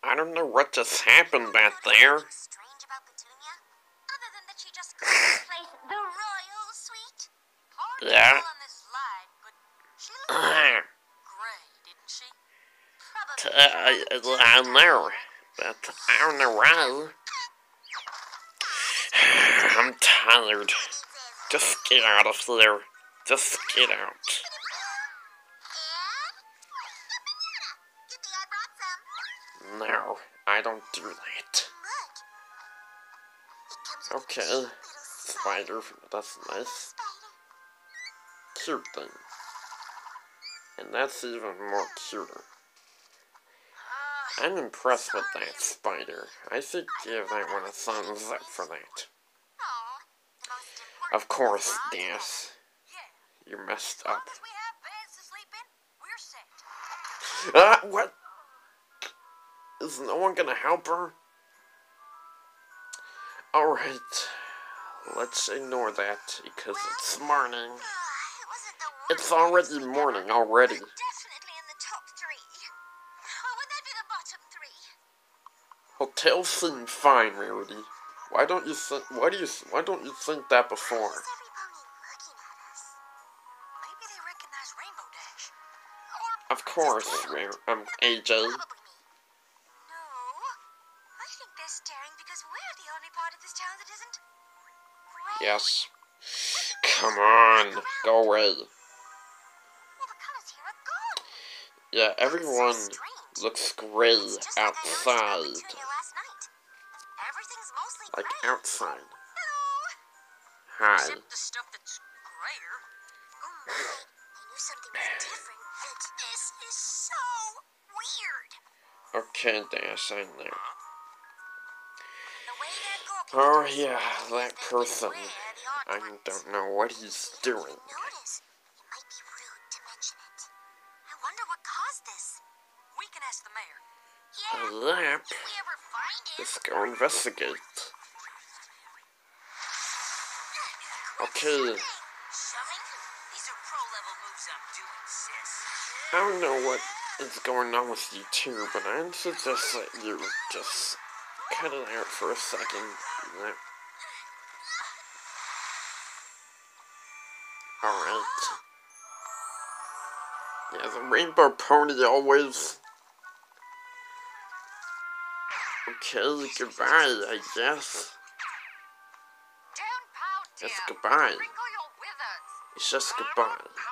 I don't know what just happened back there. Strange about Petunia, other than that she just called this place the Royal Suite. Hard to Yeah. tell on this slide, but she looked gray, didn't she? Probably. I know, but I don't know why. I'm tired. Just get out of here. Just get out. No, I don't do that. Okay, spider, that's nice. Cute thing. And that's even more cuter. I'm impressed with that spider. I should give that one a thumbs up for that. Of course, Dash. You messed up. What? Is no one gonna help her? Alright. Let's ignore that because it's morning. It's already morning already. Definitely in the top 3. Would that be the bottom 3? Hotel seemed fine, Rarity. Why don't you think that before? Maybe they recognize Rainbow Dash. Of course, AJ. No, I think they're staring because we're the only part of this town that isn't gray. Yes. Come on, go away. Well, the colors here are gone. Yeah, everyone looks gray It's just like I noticed about outside. Petunia last night. Everything's mostly Like gray. outside. Hello. Hi. Except the stuff that's grayer. Oh, I knew something was different. This is so weird. Okay, Dash, I know. The way that girl can Oh do yeah, something that is person. beware the odd I ones. don't know what he's doing. Notice, it might be rude to mention it. I wonder what caused this. We can ask the mayor. Yeah. Yep. If we ever find it. Let's go investigate. Okay. Shoving? These are pro-level moves I'm doing, sis. I don't know what is going on with you two, but I suggest that you just cut it out for a second. Yeah. Alright. Yeah, the rainbow pony always. Okay, goodbye, I guess. Down, pound, It's dear. goodbye. Wrinkle your withers. It's just goodbye.